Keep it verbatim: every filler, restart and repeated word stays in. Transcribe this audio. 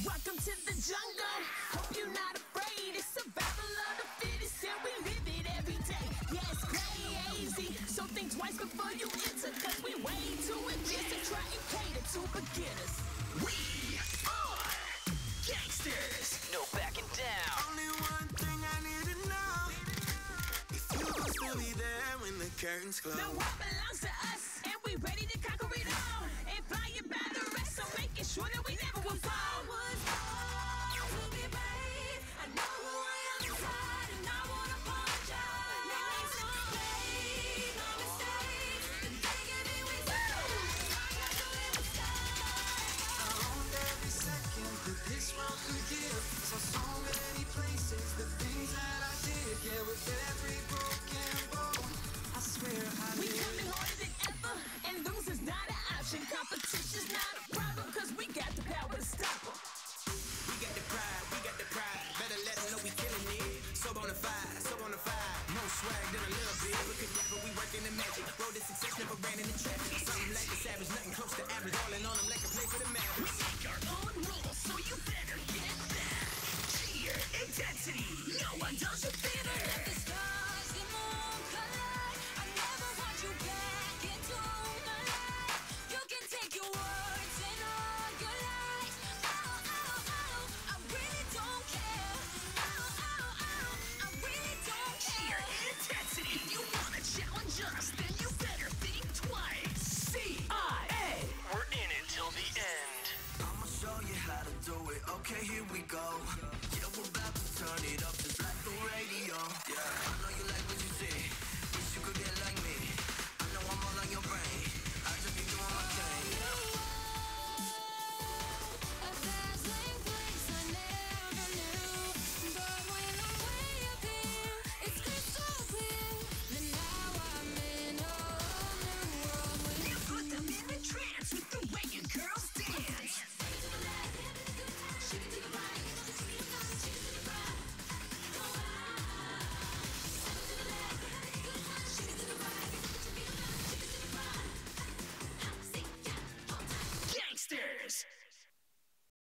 Welcome to the jungle. Hope you're not afraid. It's survival of the fittest, and we live it every day. Yeah, it's crazy. So think twice before you enter, cause we way too intense to try and cater to beginners. We are gangsters. No backing down. Only one thing I need to know: if you gon' still be there when the curtains close. The world belongs to us, and we ready to conquer it all. And fly it by the rest, so making sure that we never will fall. This world could give. Saw so many places, the things that I did. Yeah, with every broken bone, I swear I We did. coming harder than ever, and lose is not an option. Competition's not a problem, cause we got the power to stop them. We got the pride, we got the pride. Better let them know we killing it. So bonafide, so bonafide. More swag than a little bit. Look at that, but we working the magic. Road to success, never ran in the traffic. Something like the savage, nothing close to average. All in on them like a play for the Mavericks. We make our own rules, so you better get that. Sheer intensity. No one does it